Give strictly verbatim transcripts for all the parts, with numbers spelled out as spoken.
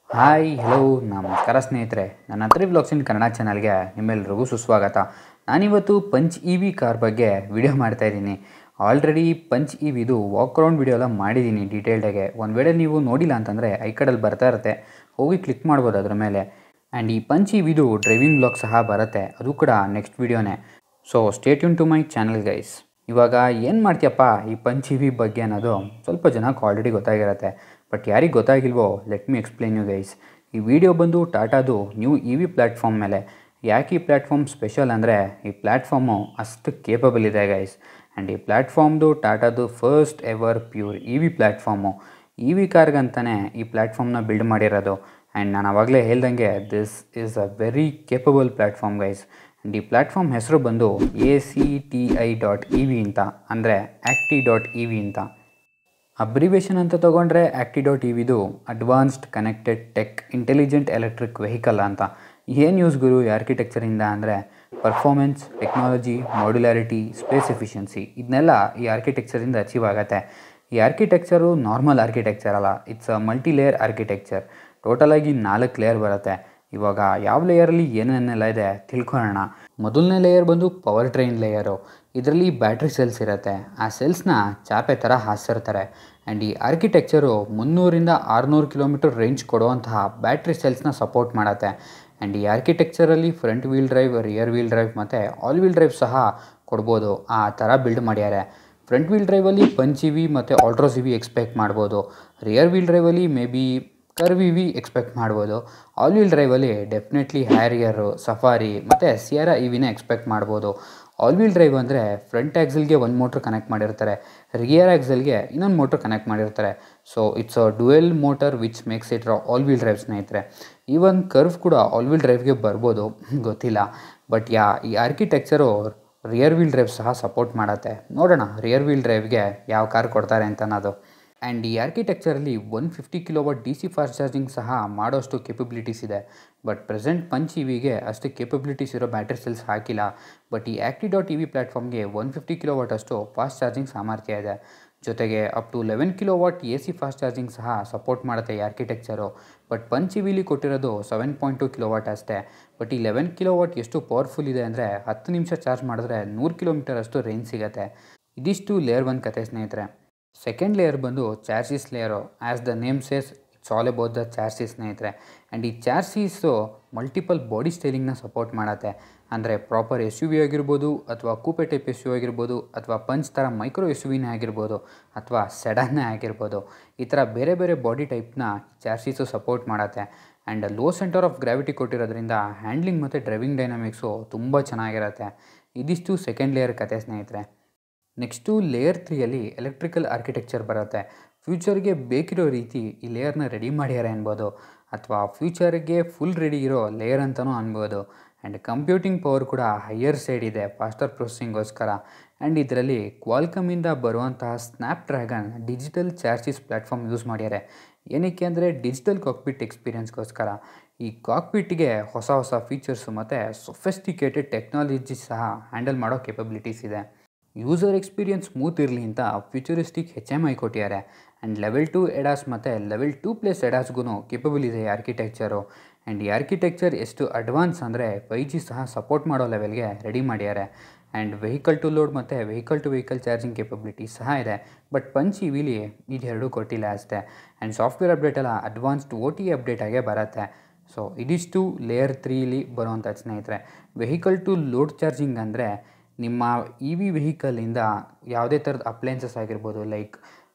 Hi hello ನಮಸ್ಕಾರ ಸ್ನೇಹಿತರೆ, ನನ್ನ ಹತ್ರ ವ್ಲಾಗ್ಸ್ ಇನ್ ಕನ್ನಡ ಚಾನಲ್ಗೆ ನಿಮ್ಮೆಲ್ಲರಿಗೂ ಸುಸ್ವಾಗತ. ನಾನಿವತ್ತು ಪಂಚ್ ಇ ವಿ ಕಾರ್ ಬಗ್ಗೆ ವಿಡಿಯೋ ಮಾಡ್ತಾಯಿದ್ದೀನಿ. ಆಲ್ರೆಡಿ ಪಂಚ್ ಇ ವಿದು ವಾಕ್ ಅರೌಂಡ್ ವಿಡಿಯೋ ಎಲ್ಲ ಮಾಡಿದ್ದೀನಿ ಡೀಟೇಲ್ಡಾಗೆ. ಒಂದು ವೇಳೆ ನೀವು ನೋಡಿಲ್ಲ ಅಂತಂದರೆ ಐ ಕಾರ್ಡಲ್ಲಿ ಬರ್ತಾ ಇರುತ್ತೆ, ಹೋಗಿ ಕ್ಲಿಕ್ ಮಾಡ್ಬೋದು ಅದ್ರ ಮೇಲೆ. ಆ್ಯಂಡ್ ಈ ಪಂಚ್ ಇ ವಿದು ಡ್ರೈವಿಂಗ್ ಬ್ಲಾಗ್ ಸಹ ಬರುತ್ತೆ, ಅದು ಕೂಡ ನೆಕ್ಸ್ಟ್ ವಿಡಿಯೋನೇ. So stay tune to my channel guys. ಇವಾಗ ಏನು ಮಾಡ್ತೀಯಪ್ಪ ಈ ಪಂಚ್ ಇ ವಿ ಬಗ್ಗೆ ಅನ್ನೋದು ಸ್ವಲ್ಪ ಜನಕ್ಕೆ ಆಲ್ರೆಡಿ ಗೊತ್ತಾಗಿರುತ್ತೆ. ಬಟ್ ಯಾರಿಗೆ ಗೊತ್ತಾಗಿಲ್ವೋ let me explain you guys. ಈ ವಿಡಿಯೋ ಬಂದು ಟಾಟಾದು ನ್ಯೂ ಇ ವಿ ಪ್ಲ್ಯಾಟ್ಫಾರ್ಮ್ ಮೇಲೆ. ಯಾಕೆ ಈ ಪ್ಲ್ಯಾಟ್ಫಾರ್ಮ್ ಸ್ಪೆಷಲ್ ಅಂದರೆ ಈ ಪ್ಲ್ಯಾಟ್ಫಾರ್ಮು ಅಷ್ಟು ಕೇಪಬಲ್ ಇದೆ ಗೈಸ್. ಆ್ಯಂಡ್ ಈ ಪ್ಲ್ಯಾಟ್ಫಾರ್ಮ್ದು ಟಾಟಾದು first ever pure E V platform. E V ಕಾರ್ಗಂತಲೇ ಈ ಪ್ಲ್ಯಾಟ್ಫಾರ್ಮ್ನ ಬಿಲ್ಡ್ ಮಾಡಿರೋದು. ಆ್ಯಂಡ್ ನಾನು ಆವಾಗಲೇ ಹೇಳ್ದಂಗೆ this is a very capable platform guys. And ಈ ಪ್ಲ್ಯಾಟ್ಫಾರ್ಮ್ ಹೆಸರು ಬಂದು A C T I dot E V ಅಂತ, ಅಂದರೆ ಆ್ಯಕ್ಟಿ ಡಾಟ್ ಇ ವಿ ಅಂತ. ಅಬ್ರಿವೇಷನ್ ಅಂತ ತೊಗೊಂಡ್ರೆ ಆ್ಯಕ್ಟಿ ಡಾಟ್ ಇ ವಿದು advanced connected tech intelligent electric vehicle ಅಂತ. ಏನು ಯೂಸ್ ಗುರು ಈ ಆರ್ಕಿಟೆಕ್ಚರಿಂದ ಅಂದರೆ performance, technology, modularity, space efficiency ಇದನ್ನೆಲ್ಲ ಈ ಆರ್ಕಿಟೆಕ್ಚರಿಂದ ಅಚೀವ್ ಆಗುತ್ತೆ. ಈ ಆರ್ಕಿಟೆಕ್ಚರು ನಾರ್ಮಲ್ ಆರ್ಕಿಟೆಕ್ಚರ್ ಅಲ್ಲ, it's a multi layer architecture. ಟೋಟಲಾಗಿ ನಾಲ್ಕು ಲೇಯರ್ ಬರುತ್ತೆ. ಇವಾಗ ಯಾವ ಲೇಯರಲ್ಲಿ ಏನೇನೆಲ್ಲ ಇದೆ ತಿಳ್ಕೊಳ್ಳೋಣ. ಮೊದಲನೇ ಲೇಯರ್ ಬಂದು ಪವರ್ ಟ್ರೈನ್ ಲೇಯರು. ಇದರಲ್ಲಿ ಬ್ಯಾಟ್ರಿ ಸೆಲ್ಸ್ ಇರುತ್ತೆ. ಆ ಸೆಲ್ಸ್ನ ಚಾಪೆ ಥರ ಹಾಸಿರ್ತಾರೆ. ಆ್ಯಂಡ್ ಈ ಆರ್ಕಿಟೆಕ್ಚರು ಮುನ್ನೂರಿಂದ ಆರುನೂರು ಕಿಲೋಮೀಟರ್ ರೇಂಜ್ ಕೊಡುವಂತಹ ಬ್ಯಾಟ್ರಿ ಸೆಲ್ಸ್ನ ಸಪೋರ್ಟ್ ಮಾಡುತ್ತೆ. ಆ್ಯಂಡ್ ಈ ಆರ್ಕಿಟೆಕ್ಚರಲ್ಲಿ front wheel drive, rear wheel drive ಮತ್ತು ಆಲ್ ವೀಲ್ ಡ್ರೈವ್ ಸಹ ಕೊಡ್ಬೋದು. ಆ ಥರ ಬಿಲ್ಡ್ ಮಾಡ್ಯಾರೆ. ಫ್ರಂಟ್ ವೀಲ್ ಡ್ರೈವಲ್ಲಿ ಪಂಚ್ ಇ ವಿ ಮತ್ತು ಆಲ್ಟ್ರೋಸ್ ಇ ವಿ ಎಕ್ಸ್ಪೆಕ್ಟ್ ಮಾಡ್ಬೋದು. ರಿಯರ್ ವೀಲ್ ಡ್ರೈವಲ್ಲಿ maybe Curvv E V expect ಮಾಡ್ಬೋದು. ಆಲ್ ವೀಲ್ ಡ್ರೈವಲ್ಲಿ ಡೆಫಿನೆಟ್ಲಿ ಹ್ಯಾರಿಯರು, ಸಫಾರಿ ಮತ್ತು ಸಿಯರಾ ಇ ವಿನ ಎಕ್ಸ್ಪೆಕ್ಟ್ ಮಾಡ್ಬೋದು. ಆಲ್ ವೀಲ್ ಡ್ರೈವ್ ಅಂದರೆ ಫ್ರಂಟ್ ಆ್ಯಕ್ಸಲ್ಗೆ ಒಂದು ಮೋಟ್ರ್ ಕನೆಕ್ಟ್ ಮಾಡಿರ್ತಾರೆ, ರಿಯರ್ ಆ್ಯಕ್ಸಲ್ಗೆ ಇನ್ನೊಂದು ಮೋಟ್ರ್ ಕನೆಕ್ಟ್ ಮಾಡಿರ್ತಾರೆ. So it's a dual motor which makes it all wheel drive ಸ್ನೇಹಿತರೆ. ಈವನ್ ಕರ್ವ್ ಕೂಡ ಆಲ್ ವೀಲ್ ಡ್ರೈವ್ಗೆ ಬರ್ಬೋದು, ಗೊತ್ತಿಲ್ಲ. ಬಟ್ ಯಾ ಈ ಆರ್ಕಿಟೆಕ್ಚರು ರಿಯರ್ ವೀಲ್ ಡ್ರೈವ್ ಸಹ ಸಪೋರ್ಟ್ ಮಾಡುತ್ತೆ. ನೋಡೋಣ ರಿಯರ್ ವೀಲ್ ಡ್ರೈವ್ಗೆ ಯಾವ ಕಾರ್ ಕೊಡ್ತಾರೆ ಅಂತ ಅನ್ನೋದು. ಆ್ಯಂಡ್ ಈ ಆರ್ಕಿಟೆಕ್ಚರಲ್ಲಿ one fifty kilowatt D C fast charging ಸಹ ಮಾಡೋಷ್ಟು ಕೇಪಬಿಲಿಟೀಸ್ ಇದೆ. ಬಟ್ ಪ್ರೆಸೆಂಟ್ ಪಂಚ್ ಇ ವಿಗೆ ಅಷ್ಟು ಕೇಪಬಿಲಿಟೀಸ್ ಇರೋ ಬ್ಯಾಟ್ರಿ ಸೆಲ್ಸ್ ಹಾಕಿಲ್ಲ. ಬಟ್ ಈ ಆ್ಯಕ್ಟಿ ಡಾಟ್ ಇ ವಿ ಪ್ಲ್ಯಾಟ್ಫಾರ್ಮ್ಗೆ ಒನ್ ಫಿಫ್ಟಿ ಕಿಲೋವಾಟ್ ಅಷ್ಟು ಫಾಸ್ಟ್ ಚಾರ್ಜಿಂಗ್ ಸಾಮರ್ಥ್ಯ ಇದೆ. ಜೊತೆಗೆ up to eleven kilowatt A C fast charging ಸಹ ಸಪೋರ್ಟ್ ಮಾಡುತ್ತೆ ಈ ಆರ್ಕಿಟೆಕ್ಚರು. ಬಟ್ ಪಂಚ್ ಇ ವಿಲಿ ಕೊಟ್ಟಿರೋದು ಸೆವೆನ್ ಪಾಯಿಂಟ್ ಟು ಕಿಲೋವಾಟ್ ಅಷ್ಟೇ. ಬಟ್ ಈ ಲೆವೆನ್ ಕಿಲೋವಾಟ್ ಎಷ್ಟು ಪವರ್ಫುಲ್ ಇದೆ ಅಂದರೆ ಹತ್ತು ನಿಮಿಷ ಚಾರ್ಜ್ ಮಾಡಿದ್ರೆ ನೂರು ಕಿಲೋಮೀಟರ್ ಅಷ್ಟು ರೇಂಜ್ ಸಿಗುತ್ತೆ. ಇದಿಷ್ಟು ಲೇಯರ್ ಒನ್ ಕತೆ ಸ್ನೇಹಿತರೆ. ಸೆಕೆಂಡ್ ಲೇಯರ್ ಬಂದು ಚಾರ್ಸಿಸ್ layer. As the name says it's all about the ಚಾರ್ಸಿಸ್ ಸ್ನೇಹಿತರೆ. ಆ್ಯಂಡ್ ಈ ಚಾರ್ಸಿಸು ಮಲ್ಟಿಪಲ್ ಬಾಡಿ ಸ್ಟೈಲಿಂಗ್ನ ಸಪೋರ್ಟ್ ಮಾಡುತ್ತೆ. ಅಂದರೆ ಪ್ರಾಪರ್ ಎಸ್ ಯು ವಿ ಆಗಿರ್ಬೋದು, ಅಥವಾ ಕೂಪೆ ಟೈಪ್ ಎಸ್ ಯು ಆಗಿರ್ಬೋದು, ಅಥವಾ ಪಂಚ್ ಥರ ಮೈಕ್ರೋ ಎಸ್ ಯು ವಿನೇ ಆಗಿರ್ಬೋದು, ಅಥವಾ ಸೆಡನ್ನೇ ಆಗಿರ್ಬೋದು. ಈ ಥರ ಬೇರೆ ಬೇರೆ ಬಾಡಿ ಟೈಪ್ನ ಚಾರ್ಸಿಸು ಸಪೋರ್ಟ್ ಮಾಡುತ್ತೆ. And low centre of gravity ಕೊಟ್ಟಿರೋದ್ರಿಂದ ಹ್ಯಾಂಡ್ಲಿಂಗ್ ಮತ್ತು ಡ್ರೈವಿಂಗ್ ಡೈನಾಮಿಕ್ಸು ತುಂಬ ಚೆನ್ನಾಗಿರುತ್ತೆ. ಇದಿಷ್ಟು ಸೆಕೆಂಡ್ ಲೇಯರ್ ಕತೆ ಸ್ನೇಹಿತರೆ. ನೆಕ್ಸ್ಟು ಲೇಯರ್ ತ್ರೀಯಲ್ಲಿ ಎಲೆಕ್ಟ್ರಿಕಲ್ ಆರ್ಕಿಟೆಕ್ಚರ್ ಬರುತ್ತೆ. ಫ್ಯೂಚರ್ಗೆ ಬೇಕಿರೋ ರೀತಿ ಈ ಲೇಯರ್ನ ರೆಡಿ ಮಾಡ್ಯಾರೆ ಅನ್ಬೋದು, ಅಥವಾ ಫ್ಯೂಚರ್ಗೆ ಫುಲ್ ರೆಡಿ ಇರೋ ಲೇಯರ್ ಅಂತಲೂ ಅನ್ಬೋದು. ಆ್ಯಂಡ್ ಕಂಪ್ಯೂಟಿಂಗ್ ಪವರ್ ಕೂಡ ಹೈಯರ್ ಸೈಡ್ ಇದೆ ಫಾಸ್ಟರ್ ಪ್ರೊಸೆಸಿಂಗೋಸ್ಕರ. ಆ್ಯಂಡ್ ಇದರಲ್ಲಿ ಕ್ವಾಲ್ಕಮ್ಮಿಂದ ಬರುವಂತಹ ಸ್ನ್ಯಾಪ್ ಡ್ರ್ಯಾಗನ್ ಡಿಜಿಟಲ್ ಚಾರ್ಸಿಸ್ ಪ್ಲ್ಯಾಟ್ಫಾರ್ಮ್ ಯೂಸ್ ಮಾಡ್ಯಾರೆ. ಏನಕ್ಕೆ ಅಂದರೆ ಡಿಜಿಟಲ್ ಕಾಕ್ಪಿಟ್ ಎಕ್ಸ್ಪೀರಿಯನ್ಸ್ಗೋಸ್ಕರ. ಈ ಕಾಕ್ಪಿಟ್ಗೆ ಹೊಸ ಹೊಸ ಫೀಚರ್ಸು ಮತ್ತು ಸೊಫೆಸ್ಟಿಕೇಟೆಡ್ ಟೆಕ್ನಾಲಜಿ ಸಹ ಹ್ಯಾಂಡಲ್ ಮಾಡೋ ಕೇಪಬಿಲಿಟೀಸ್ ಇದೆ. ಯೂಸರ್ ಎಕ್ಸ್ಪೀರಿಯನ್ಸ್ ಸ್ಮೂತ್ ಇರಲಿ ಅಂತ ಫ್ಯೂಚರಿಸ್ಟಿಕ್ ಹೆಚ್ ಎಮ್ ಐ ಕೊಟ್ಟಿದ್ದಾರೆ. ಆ್ಯಂಡ್ ಲೆವೆಲ್ ಟು ಎಡಾಸ್ ಮತ್ತು ಲೆವೆಲ್ ಟು ಪ್ಲಸ್ ಎಡಾಸ್ಗೂ ಕೇಪಬಲ್ ಇದೆ ಈ ಆರ್ಕಿಟೆಕ್ಚರು. ಆ್ಯಂಡ್ ಈ ಆರ್ಕಿಟೆಕ್ಚರ್ ಎಷ್ಟು ಅಡ್ವಾನ್ಸ್ ಅಂದರೆ ಫೈ ಜಿ ಸಹ ಸಪೋರ್ಟ್ ಮಾಡೋ ಲೆವೆಲ್ಗೆ ರೆಡಿ ಮಾಡ್ಯಾರೆ. ಆ್ಯಂಡ್ ವೆಹಿಕಲ್ ಟು ಲೋಡ್ ಮತ್ತು vehicle to vehicle charging capability ಸಹ ಇದೆ. ಬಟ್ ಪಂಚ್ ಇ ವಿಲಿ ಇದೆರಡೂ ಕೊಟ್ಟಿಲ್ಲ ಅಷ್ಟೇ. ಆ್ಯಂಡ್ ಸಾಫ್ಟ್ವೇರ್ ಅಪ್ಡೇಟ್ ಎಲ್ಲ ಅಡ್ವಾನ್ಸ್ಡ್ ಓ ಟಿ ಅಪ್ಡೇಟ್ ಆಗೇ ಬರುತ್ತೆ. ಸೊ ಇದಿಷ್ಟು ಲೇಯರ್ ತ್ರೀಲಿ ಬರುವಂಥ ಸ್ನೇಹಿತರೆ. ವೆಹಿಕಲ್ ಟು ಲೋಡ್ ಚಾರ್ಜಿಂಗ್ ಅಂದರೆ ನಿಮ್ಮ ಇ ವಿ ವೆಹಿಕಲಿಂದ ಯಾವುದೇ ಥರದ ಅಪ್ಲೈನ್ಸಸ್ ಆಗಿರ್ಬೋದು, ಲೈಕ್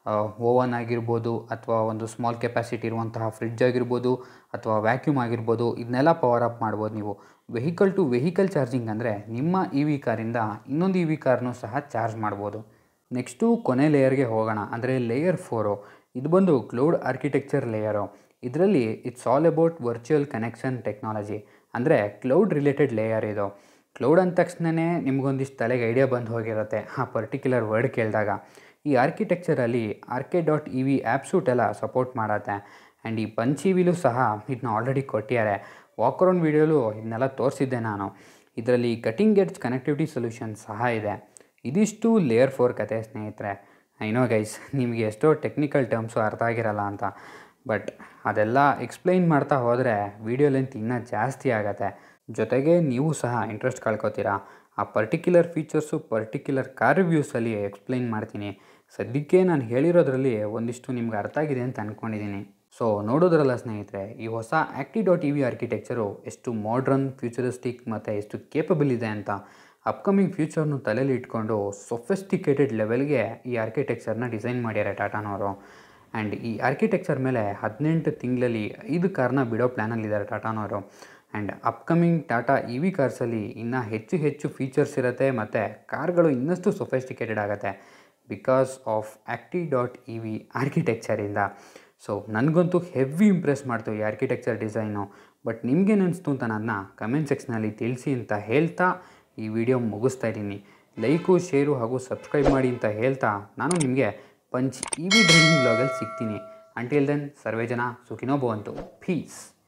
ಓವನ್ ಆಗಿರ್ಬೋದು, ಅಥವಾ ಒಂದು ಸ್ಮಾಲ್ ಕೆಪಾಸಿಟಿ ಇರುವಂತಹ ಫ್ರಿಡ್ಜ್ ಆಗಿರ್ಬೋದು, ಅಥವಾ ವ್ಯಾಕ್ಯೂಮ್ ಆಗಿರ್ಬೋದು, ಇದನ್ನೆಲ್ಲ ಪವರ್ ಅಪ್ ಮಾಡ್ಬೋದು ನೀವು. ವೆಹಿಕಲ್ ಟು ವೆಹಿಕಲ್ ಚಾರ್ಜಿಂಗ್ ಅಂದರೆ ನಿಮ್ಮ ಇ ವಿ ಕಾರಿಂದ ಇನ್ನೊಂದು ಇ ವಿ ಕಾರ್ನೂ ಸಹ ಚಾರ್ಜ್ ಮಾಡ್ಬೋದು. ನೆಕ್ಸ್ಟು ಕೊನೆ ಲೇಯರ್ಗೆ ಹೋಗೋಣ, ಅಂದರೆ ಲೇಯರ್ ಫೋರು. ಇದು ಬಂದು ಕ್ಲೌಡ್ ಆರ್ಕಿಟೆಕ್ಚರ್ ಲೇಯರು. ಇದರಲ್ಲಿ it's all about virtual connection technology, ಅಂದರೆ ಕ್ಲೌಡ್ ರಿಲೇಟೆಡ್ ಲೇಯರ್ ಇದು. ಕ್ಲೌಡ್ ಅಂದ ತಕ್ಷಣವೇ ನಿಮಗೊಂದಿಷ್ಟು ತಲೆಗೆ ಐಡಿಯಾ ಬಂದು ಹೋಗಿರುತ್ತೆ ಆ ಪರ್ಟಿಕ್ಯುಲರ್ ವರ್ಡ್ ಕೇಳಿದಾಗ. ಈ ಆರ್ಕಿಟೆಕ್ಚರಲ್ಲಿ arcade dot E V app suite ಎಲ್ಲ ಸಪೋರ್ಟ್ ಮಾಡುತ್ತೆ. ಆ್ಯಂಡ್ ಈ ಪಂಚ್ ಇ ವಿಲೂ ಸಹ ಇದನ್ನ ಆಲ್ರೆಡಿ ಕೊಟ್ಟಿದ್ದಾರೆ. ವಾಕ್ ಅರೌಂಡ್ ವೀಡಿಯೋಲು ಇದನ್ನೆಲ್ಲ ತೋರಿಸಿದ್ದೆ ನಾನು. ಇದರಲ್ಲಿ ಕಟಿಂಗ್ ಎಡ್ಜ್ ಕನೆಕ್ಟಿವಿಟಿ ಸೊಲ್ಯೂಷನ್ ಸಹ ಇದೆ. ಇದಿಷ್ಟು ಲೇಯರ್ ಫೋರ್ ಕತೆ ಸ್ನೇಹಿತರೆ. ಐ ನೋ ಗೈಸ್, ನಿಮಗೆ ಎಷ್ಟೋ ಟೆಕ್ನಿಕಲ್ ಟರ್ಮ್ಸು ಅರ್ಥ ಆಗಿರಲ್ಲ ಅಂತ. ಬಟ್ ಅದೆಲ್ಲ ಎಕ್ಸ್ಪ್ಲೈನ್ ಮಾಡ್ತಾ ಹೋದರೆ ವೀಡಿಯೋ ಲೆಂತ್ ಇನ್ನೂ ಜಾಸ್ತಿ ಆಗುತ್ತೆ. ಜೊತೆಗೆ ನೀವು ಸಹ ಇಂಟ್ರೆಸ್ಟ್ ಕಳ್ಕೊತೀರಾ. ಆ ಪರ್ಟಿಕ್ಯುಲರ್ ಫೀಚರ್ಸು ಪರ್ಟಿಕ್ಯುಲರ್ ಕಾರ್ ರಿವ್ಯೂಸಲ್ಲಿ ಎಕ್ಸ್ಪ್ಲೈನ್ ಮಾಡ್ತೀನಿ. ಸದ್ಯಕ್ಕೆ ನಾನು ಹೇಳಿರೋದ್ರಲ್ಲಿ ಒಂದಿಷ್ಟು ನಿಮ್ಗೆ ಅರ್ಥ ಆಗಿದೆ ಅಂತ ಅಂದ್ಕೊಂಡಿದ್ದೀನಿ. ಸೊ ನೋಡೋದ್ರಲ್ಲ ಸ್ನೇಹಿತರೆ, ಈ ಹೊಸ acti dot E V architecture ಎಷ್ಟು ಮಾಡ್ರನ್, ಫ್ಯೂಚರಿಸ್ಟಿಕ್ ಮತ್ತು ಎಷ್ಟು ಕೇಪಬಲ್ ಇದೆ ಅಂತ. ಅಪ್ಕಮಿಂಗ್ ಫ್ಯೂಚರ್ನು ತಲೆಯಲ್ಲಿ ಇಟ್ಕೊಂಡು ಸೊಫಿಸ್ಟಿಕೇಟೆಡ್ ಲೆವೆಲ್ಗೆ ಈ ಆರ್ಕಿಟೆಕ್ಚರ್ನ ಡಿಸೈನ್ ಮಾಡ್ಯಾರೆ ಟಾಟಾನವರು. ಆ್ಯಂಡ್ ಈ ಆರ್ಕಿಟೆಕ್ಚರ್ ಮೇಲೆ ಹದಿನೆಂಟು ತಿಂಗಳಲ್ಲಿ ಐದು ಕಾರ್ನ ಬಿಡೋ ಪ್ಲ್ಯಾನಲ್ಲಿದ್ದಾರೆ ಟಾಟಾನವರು. And upcoming Tata E V ಕಾರ್ಸಲ್ಲಿ ಇನ್ನೂ ಹೆಚ್ಚು ಹೆಚ್ಚು ಫೀಚರ್ಸ್ ಇರುತ್ತೆ ಮತ್ತು ಕಾರ್ಗಳು ಇನ್ನಷ್ಟು ಸೊಫಿಸ್ಟಿಕೇಟೆಡ್ ಆಗುತ್ತೆ because of acti dot E V ಆರ್ಕಿಟೆಕ್ಚರಿಂದ. ಸೊ ನನಗಂತೂ ಹೆವಿ ಇಂಪ್ರೆಸ್ ಮಾಡ್ತು ಈ ಆರ್ಕಿಟೆಕ್ಚರ್ ಡಿಸೈನು. ಬಟ್ ನಿಮ್ಗೇನು ಅನಿಸ್ತು ಅಂತ ನನ್ನ ಕಮೆಂಟ್ ಸೆಕ್ಷನಲ್ಲಿ ತಿಳಿಸಿ ಅಂತ ಹೇಳ್ತಾ ಈ ವಿಡಿಯೋ ಮುಗಿಸ್ತಾ ಇದ್ದೀನಿ. ಲೈಕು, ಶೇರು ಹಾಗೂ ಸಬ್ಸ್ಕ್ರೈಬ್ ಮಾಡಿ ಅಂತ ಹೇಳ್ತಾ ನಾನು ನಿಮಗೆ ಪಂಚ್ ಇ ವಿ ಡ್ರೈವಿಂಗ್ ವ್ಲಾಗಲ್ಲಿ ಸಿಗ್ತೀನಿ. ಅಂಟಿಲ್ ದೆನ್ ಸರ್ವೇ ಜನ ಸುಖಿನೋ ಭವಂತು. ಪೀಸ್.